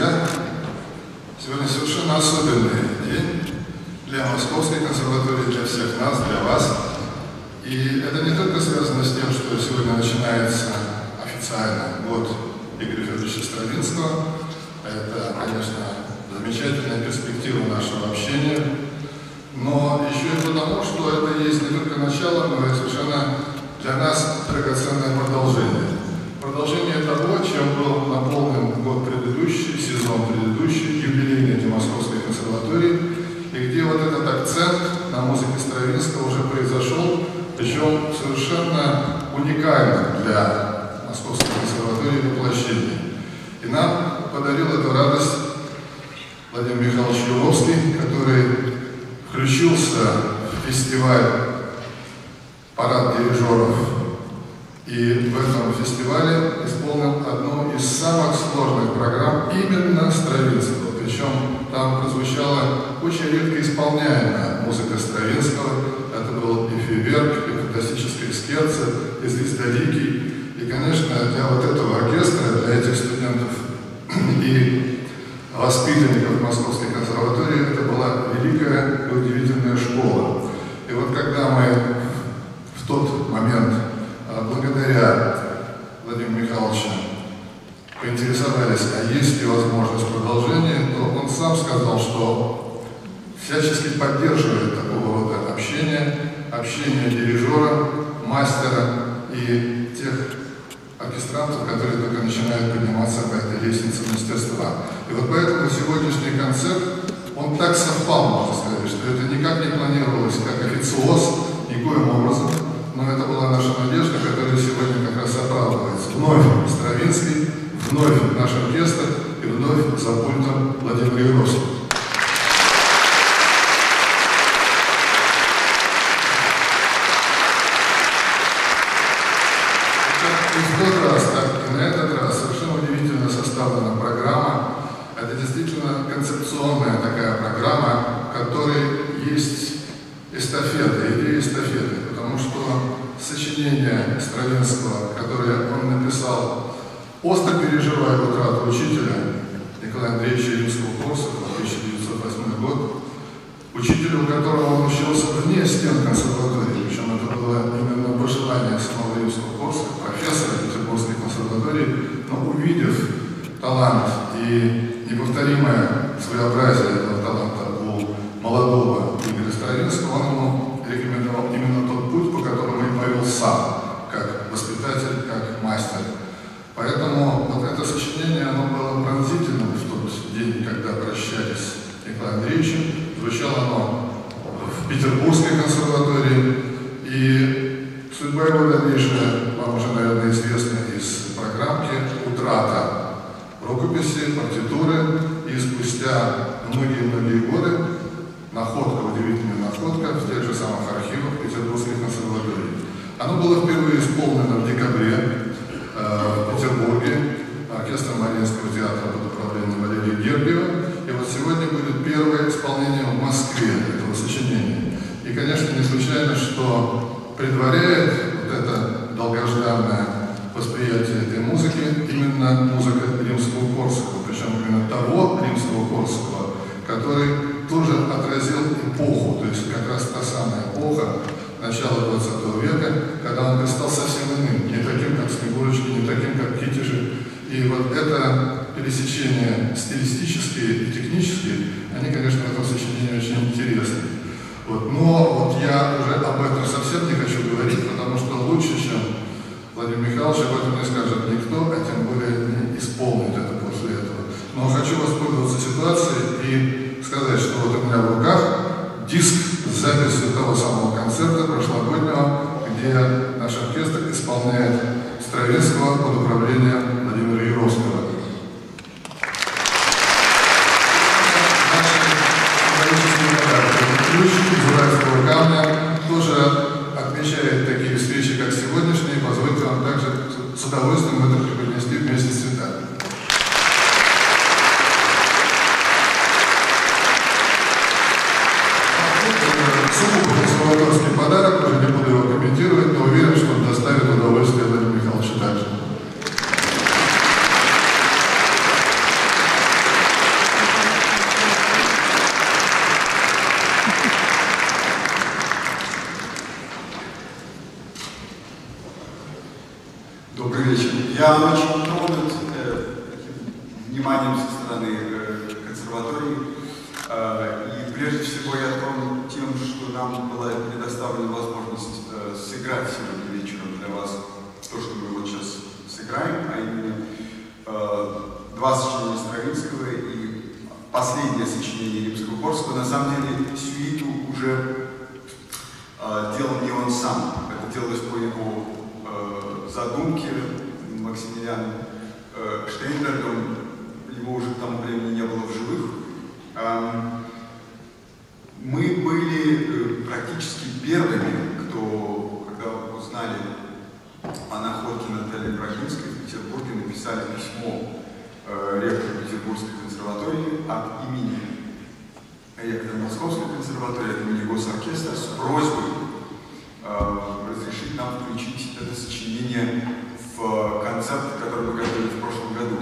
друзья! Сегодня совершенно особенный день для Московской консерватории, для всех нас, для вас. И это не только связано с тем, что сегодня начинается официально год Игоря Федоровича Стравинского. Это, конечно, замечательная перспектива нашего общения. Но еще и потому, что это есть не только начало, но и совершенно для нас драгоценное продолжение. Продолжение того, чем был наполнен год предыдущий, сезон предыдущий, юбилейный для Московской консерватории, и где вот этот акцент на музыке Стравинского уже произошел, причем совершенно уникально для Московской консерватории воплощение. И нам подарил эту радость Владимир Михайлович Юровский, который включился в фестиваль «Парад дирижеров». И в этом фестивале исполнил одну из самых сложных программ именно Стравинского. Причем там прозвучала очень редко исполняемая музыка Стравинского. Это был и фейерверк, и фантастическое скерцо, и звездоликий. И, конечно, для вот этого оркестра, для этих студентов и воспитанников Московской консерватории это была великая и удивительная школа. И вот когда мы в тот момент благодаря Владимиру Михайловичу поинтересовались, а есть ли возможность продолжения, то он сам сказал, что всячески поддерживает такого рода общение дирижера, мастера и тех оркестрантов, которые только начинают подниматься по этой лестнице мастерства. И вот поэтому сегодняшний концерт, он так совпал, можно сказать, что это никак не планировалось как официоз, никоим образом. Но это была наша надежда, которая сегодня как раз оправдывается. Вновь Стравинский, вновь наш оркестр и вновь за пультом Владимир Юровский. И в тот раз, так и на этот раз совершенно удивительно составлена программа. Это действительно концепционная такая программа, в которой есть эстафета, идея эстафеты. Потому что сочинение Стравинского, которое он написал, остро переживая утрату учителя Николая Андреевича Римского-Корсакова, 1908 год, учителя, у которого он учился вне стен консерватории, причем это было именно пожелание самого Римского-Корсакова, профессора Петербургской консерватории, но увидев талант и неповторимое своеобразие этого таланта у молодого Игоря Стравинского, он ему рекомендовал именно тот путь, по которому и повел сам, как воспитатель, как мастер. Поэтому вот это сочинение, оно было пронзительным в тот день, когда прощались с Николаем Андреевичем. Звучало оно в Петербургской консерватории. И судьба его дальнейшая вам уже, наверное, известна из программки «Утрата» рукописи, партитуры. И спустя многие-многие годы находка, удивительная находка в тех же самых архивах Петербургской консерватории. Оно было впервые исполнено в декабре в Петербурге оркестром Мариинского театра под управлением Валерия Гергиева. И вот сегодня будет первое исполнение в Москве этого сочинения. И, конечно, не случайно, что предваряет вот это долгожданное восприятие этой музыки именно музыка Римского-Корсакова, причем именно того Римского-Корсакова, который тоже отразил эпоху, то есть как раз та самая эпоха начала 20 века, когда он стал совсем иным, не таким, как Снегурочки, не таким, как Китежи. И вот это пересечение стилистические и технические, они, конечно, в этом сочинении очень интересны. Вот. Но вот я уже об этом совсем не хочу говорить, потому что лучше, чем Владимир Михайлович, об этом не скажет никто, а тем более не исполнит это после этого. Но хочу воспользоваться ситуацией и сказать, что вот у меня в руках диск с записью того самого концерта прошлогоднего, где наш оркестр исполняет Стравинского под управлением Владимира Юровского. Ключ из уральского камня тоже отмечает такие встречи, как сегодняшние. Позвольте вам также с удовольствием это преподнести вместе с цветами. вниманием со стороны консерватории. И прежде всего я тронут тем, что нам была предоставлена возможность сыграть сегодня вечером для вас то, что мы вот сейчас сыграем, а именно два сочинения Стравинского и последнее сочинение Римского-Корсакова. На самом деле сюиту уже делал не он сам, это делалось по его задумке Максимилианом Штейнбергом. Его уже к тому времени не было в живых. Мы были практически первыми, кто, когда узнали о находке Натальи Брагинской в Петербурге, написали письмо ректору Петербургской консерватории от имени ректора Московской консерватории, от имени Госоркестра с просьбой разрешить нам включить это сочинение в концерт, который мы готовили в прошлом году.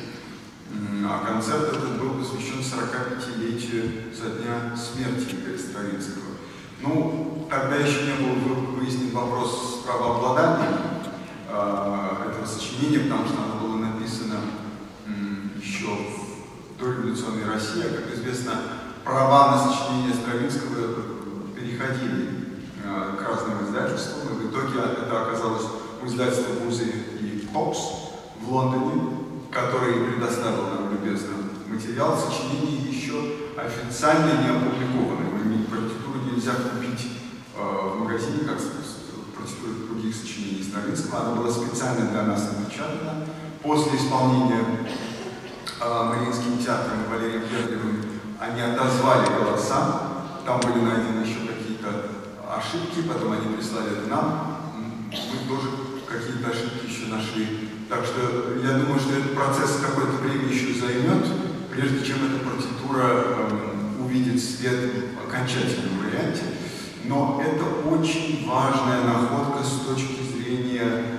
А концерт этот был посвящен 45-летию со дня смерти Игоря Стравинского. Ну, тогда еще не был выяснен вопрос с правообладанием этого сочинения, потому что оно было написано еще в дореволюционной России. А, как известно, права на сочинение Стравинского переходили к разным издательствам, и в итоге это оказалось у издательства Музей и Кокс в Лондоне, который предоставил нам любезно материал. Сочинение еще официально не опубликовано. Партитуру нельзя купить в магазине, как партитуры других сочинений Стравинского. Она была специально для нас напечатана. После исполнения Мариинским театром и Валерием Гердлевым они отозвали голоса. Там были найдены еще какие-то ошибки, потом они прислали это нам. Мы тоже какие-то ошибки еще нашли. Так что я думаю, что этот процесс какое-то время еще займет, прежде чем эта партитура увидит свет в окончательном варианте. Но это очень важная находка с точки зрения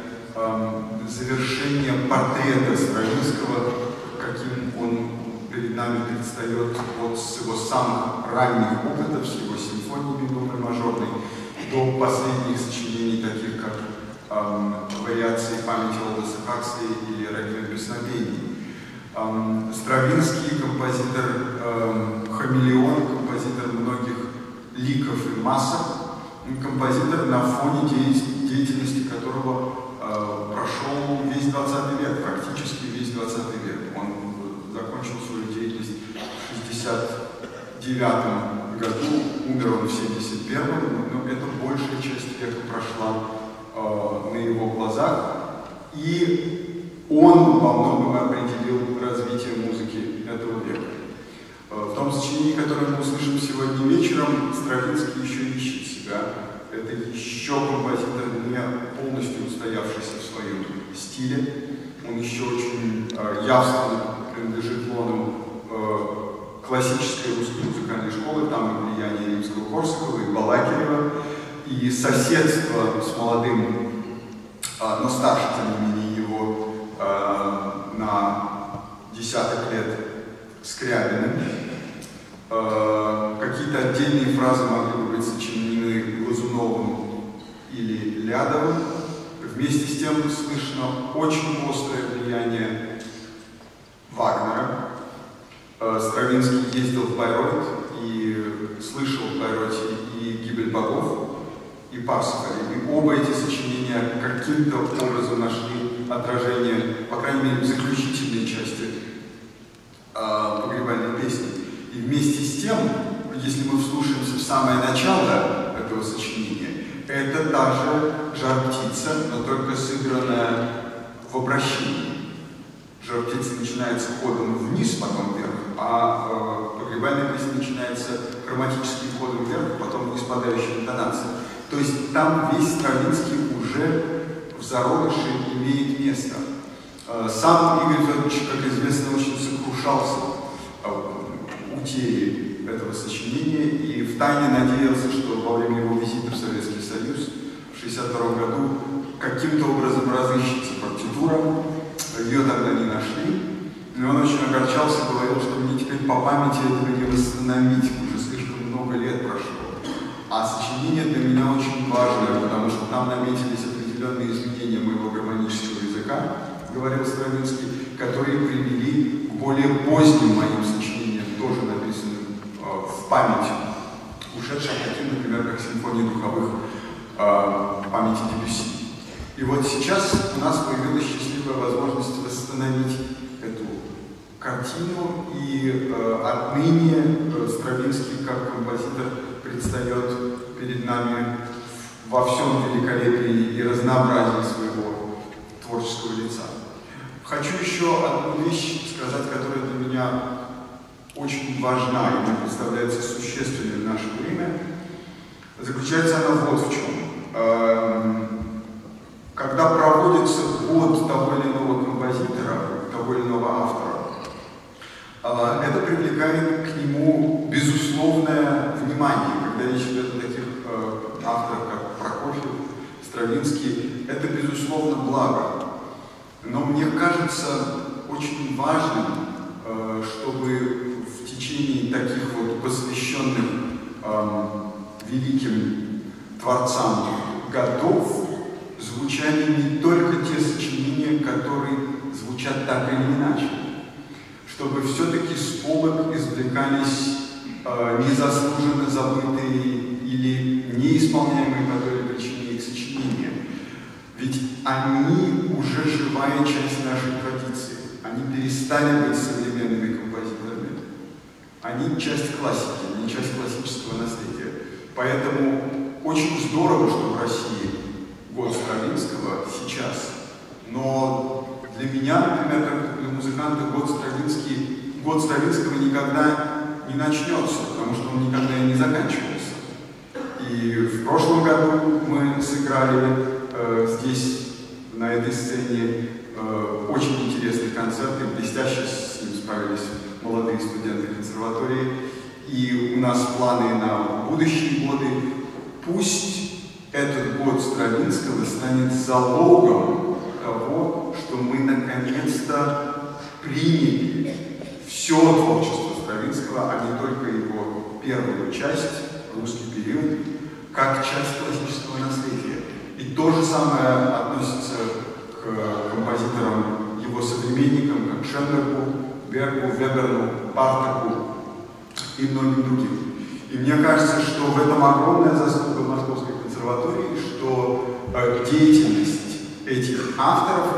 завершения портрета Стравинского, каким он перед нами предстает вот с его самых ранних опытов, с его симфониями думаю, мажорной, до последних сочинений, таких как вариации памяти Олдоса Хаксли или Реквием песнопений. Стравинский композитор хамелеон, композитор многих ликов и масок, композитор, на фоне деятельности которого прошел весь 20 век, практически весь 20 век. Он закончил свою деятельность в 1969 году, умер он в 1971, но это большая часть века прошла на его глазах, и он во многом определил развитие музыки этого века. В том сочинении, которое мы услышим сегодня вечером, Стравинский еще ищет себя. Это еще композитор, не полностью устоявшийся в своем стиле. Он еще очень явственно принадлежит лону классической русской музыкальной школы, там и влияние Римского-Корсакова и Балакирева, и соседство с молодым, но старше, тем не менее, его на десяток лет Скрябиным. Какие-то отдельные фразы могли бы быть сочинены Глазуновым или Лядовым. Вместе с тем слышно очень острое влияние Вагнера. Стравинский ездил в Байройт и слышал в Байройте и «Гибель богов», и «Парсифаль». И оба эти сочинения каким-то образом нашли отражение, по крайней мере, в заключительной части погребальной песни. И вместе с тем, если мы вслушаемся в самое начало этого сочинения, это та же «Жар-птица», но только сыгранная в обращении. «Жар-птица» начинается ходом вниз, потом вверх, а погребальная песня начинается хроматическим ходом вверх, потом вниз падающей интонацией. То есть там весь Стравинский уже в зародыше имеет место. Сам Игорь Федорович, как известно, очень сокрушался утере этого сочинения и втайне надеялся, что во время его визита в Советский Союз в 1962 году каким-то образом разыщется партитура. Ее тогда не нашли. И он очень огорчался, говорил, что мне теперь по памяти этого не восстановить, уже слишком много лет прошло. А сочинение для меня очень важное, потому что там наметились определенные изменения моего гармонического языка, говорил Стравинский, которые привели к более поздним моим сочинениям, тоже написанным в память ушедшим, таким, например, как симфония духовых памяти Дебюсси. И вот сейчас у нас появилась счастливая возможность восстановить эту картину, и отныне Стравинский как композитор предстает перед нами во всем великолепии и разнообразии своего творческого лица. Хочу еще одну вещь сказать, которая для меня очень важна и мне представляется существенной в наше время. Заключается она вот в чем. Когда проводится год того или иного композитора, того или иного автора, это привлекает к нему безусловное внимание. Когда речь идет о таких авторах, как Прокофьев, Стравинский, это безусловно благо. Но мне кажется очень важным, чтобы в течение таких вот посвященных великим творцам годов звучали не только те сочинения, которые звучат так или иначе, чтобы все-таки с полок извлекались незаслуженно забытые или неисполняемые по той или причине их сочинения. Ведь они уже живая часть нашей традиции. Они перестали быть современными композиторами. Они часть классики, они часть классического наследия. Поэтому очень здорово, что в России год Стравинского сейчас. Но для меня, например, как для музыканта, год Стравинского никогда не начнется, потому что он никогда и не заканчивается. И в прошлом году мы сыграли здесь, на этой сцене, очень интересный концерт, и блестяще с ним справились молодые студенты консерватории. И у нас планы на будущие годы. Пусть этот год Стравинского станет залогом того, что мы наконец-то приняли все творчество Стравинского, а не только его первую часть, русский период, как часть классического наследия. И то же самое относится к композиторам, его современникам, как Шенбергу, Бергу, Веберну, Бартаку и многим другим. И мне кажется, что в этом огромная заслуга Московской консерватории, что деятельность этих авторов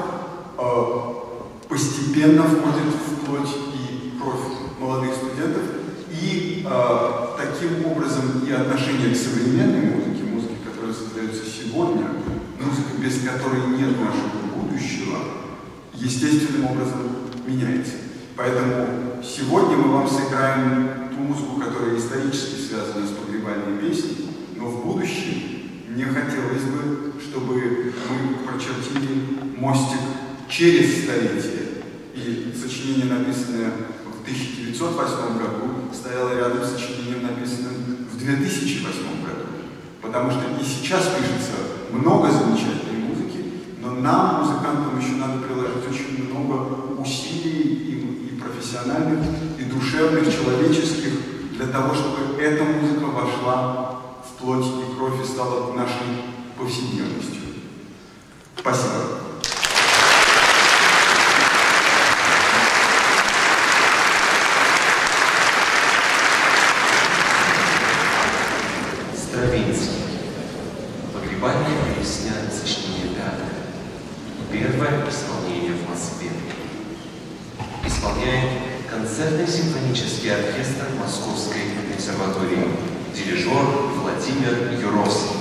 постепенно входит в плоть и кровь молодых студентов, и таким образом и отношение к современной музыке, которая создается сегодня, музыка, без которой нет нашего будущего, естественным образом меняется. Поэтому сегодня мы вам сыграем ту музыку, которая исторически связана с погребальной песней, но в будущем мне хотелось бы, чтобы мы прочертили мостик через столетие. И сочинение, написанное в 1908 году, стояло рядом с сочинением, написанным в 2008 году. Потому что и сейчас пишется много замечательной музыки, но нам, музыкантам, еще надо приложить очень много усилий и профессиональных, и душевных, человеческих, для того, чтобы эта музыка вошла в плоть и кровь и стала нашей повседневностью. Спасибо. Стравинский. Погребальная песня, сочинение 5. Первое исполнение в Москве. Исполняет концертный симфонический оркестр Московской консерватории. Дирижер Владимир Юровский.